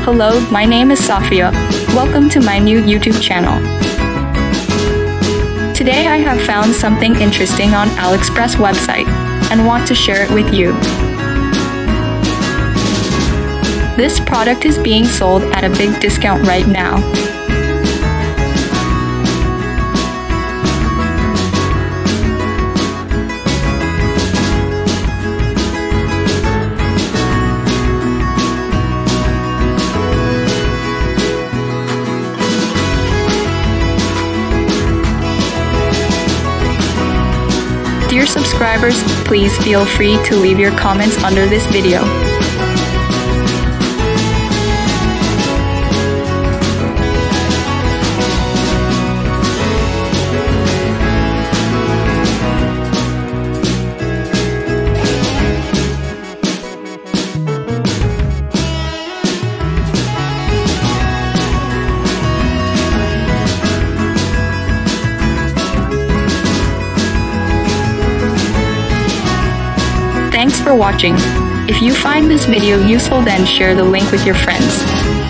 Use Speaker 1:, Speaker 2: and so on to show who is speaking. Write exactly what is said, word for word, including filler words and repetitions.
Speaker 1: Hello, my name is Safia. Welcome to my new YouTube channel. Today I have found something interesting on AliExpress website and want to share it with you. This product is being sold at a big discount right now. Dear subscribers, please feel free to leave your comments under this video. Thanks for watching. If you find this video useful, then share the link with your friends.